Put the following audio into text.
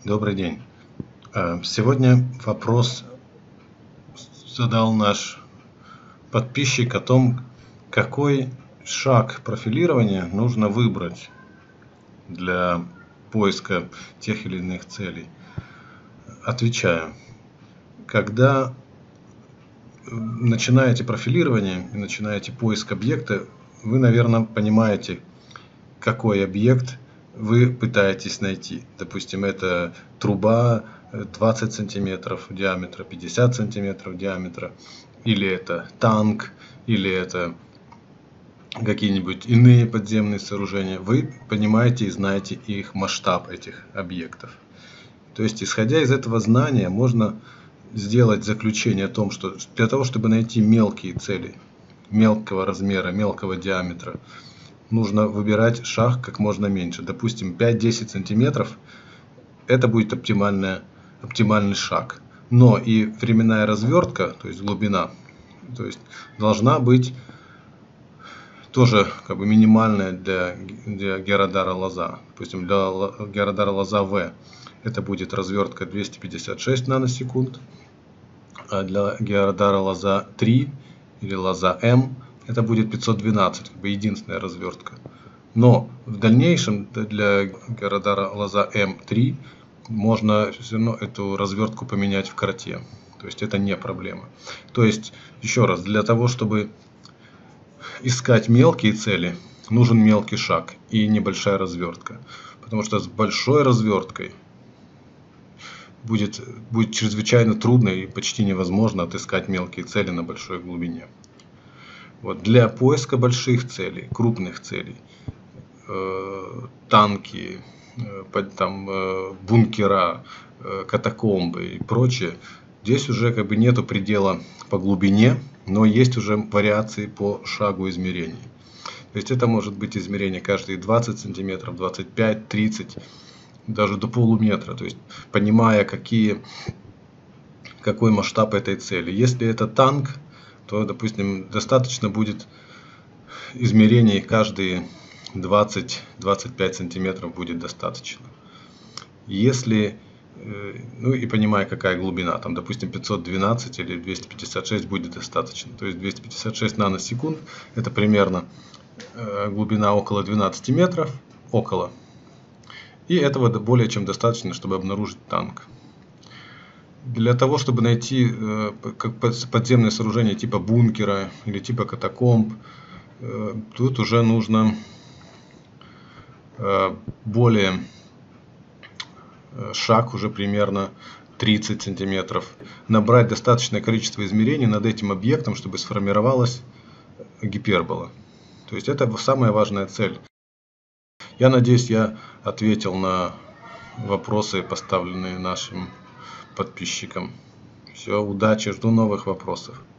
Добрый день. Сегодня вопрос задал наш подписчик о том, какой шаг профилирования нужно выбрать для поиска тех или иных целей. Отвечаю. Когда начинаете профилирование и начинаете поиск объекта, вы, наверное, понимаете, какой объект вы пытаетесь найти. Допустим, это труба 20 сантиметров диаметра, 50 сантиметров диаметра, или это танк, или это какие-нибудь иные подземные сооружения. Вы понимаете и знаете их масштаб, этих объектов. То есть, исходя из этого знания, можно сделать заключение о том, что для того, чтобы найти мелкие цели, мелкого размера, мелкого диаметра, нужно выбирать шаг как можно меньше. Допустим, 5-10 сантиметров это будет оптимальный шаг. Но и временная развертка, то есть глубина, то есть должна быть тоже как бы минимальная для Герадара лоза. Допустим, для Герадара лоза В это будет развертка 256 наносекунд, а для Герадара лоза 3 или лоза М это будет 512, как бы единственная развертка. Но в дальнейшем для Герадара лоза М3 можно все равно эту развертку поменять в карте. То есть это не проблема. То есть, еще раз, для того, чтобы искать мелкие цели, нужен мелкий шаг и небольшая развертка. Потому что с большой разверткой будет чрезвычайно трудно и почти невозможно отыскать мелкие цели на большой глубине. Вот. Для поиска больших целей, крупных целей, танки, бункера, катакомбы и прочее, здесь уже как бы нету предела по глубине, но есть уже вариации по шагу измерений. То есть это может быть измерение каждые 20 сантиметров, 25, 30, даже до полуметра. То есть понимая, какой масштаб этой цели. Если это танк, то, допустим, достаточно будет измерений каждые 20-25 сантиметров будет достаточно. Если, ну и понимая, какая глубина, там, допустим, 512 или 256 будет достаточно. То есть 256 наносекунд, это примерно глубина около 12 метров, около. И этого более чем достаточно, чтобы обнаружить танк. Для того, чтобы найти подземное сооружение типа бункера или типа катакомб, тут уже нужно более шаг уже примерно 30 сантиметров. Набрать достаточное количество измерений над этим объектом, чтобы сформировалась гипербола. То есть это самая важная цель. Я надеюсь, я ответил на вопросы, поставленные нашим подписчикам. Все, удачи, жду новых вопросов.